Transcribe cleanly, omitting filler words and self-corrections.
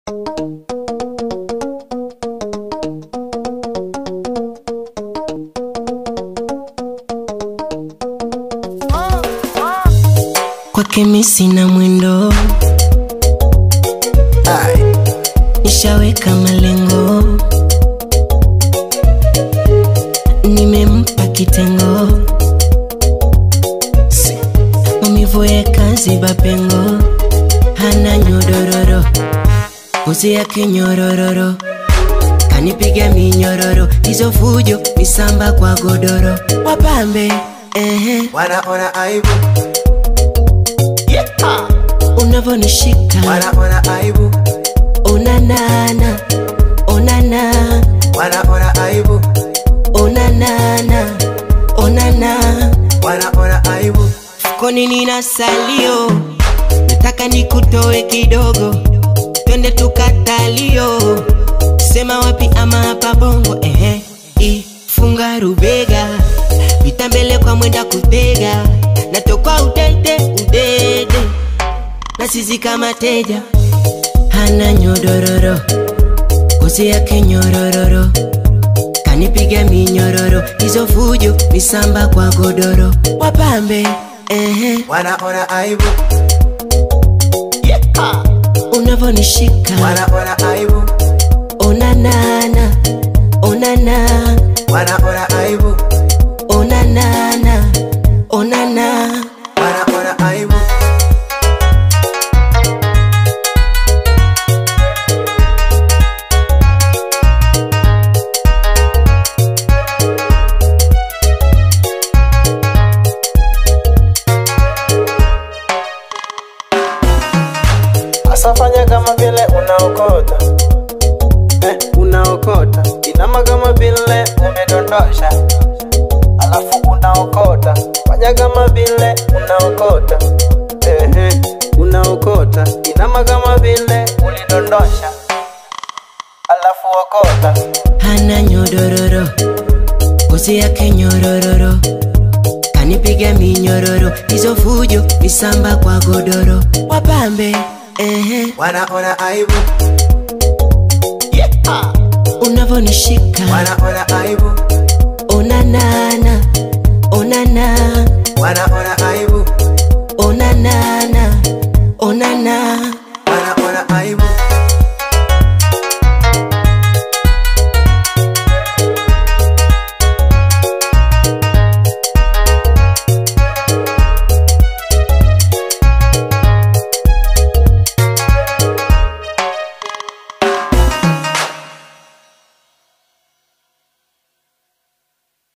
Kwake mimi sina mwendo, nishaweka malengo, nimempa kitengo, maumivu ya kazi bapengo, hana nyodororo, uzi yake nyorororo, kanipiga minyororo, hizo fujo misamba kwa godoro, wapambe wanaona aibu, unavonishika wanaona aibu, onanana, onana, wanaona aibu, onanana, onana, wanaona aibu. Fukoni nina salio, nataka nikutoe kidogo, twende tukatalio, sema wapi ama hapa bongo, funga rubega, pita mbele kwa mwenda kutega, natoka udede, udede, na sisi kama teja, hana nyodororo, uzi yake nyorororo, kanipiga minyororo, hizo fujo misamba kwa godoro, wapambe wanaona aibu, unavonishika wanaona aibu, onanana, onana, wanaona aibu, onanana, onana, wanaona aibu. Asafanya kama vile unaokota, unaokota, inama kama vile umedondosha, alafu unaokota, fanya kama vile unaokota, unaokota, inama kama vile ulidondosha, alafu okota. Hana nyodororo, uzi yake nyorororo, kanipiga minyororo, hizo fujo misamba kwa godoro, wapambe wanaona aibu, unavonishika wanaona aibu, onanana, onana, wanaona aibu, onanana.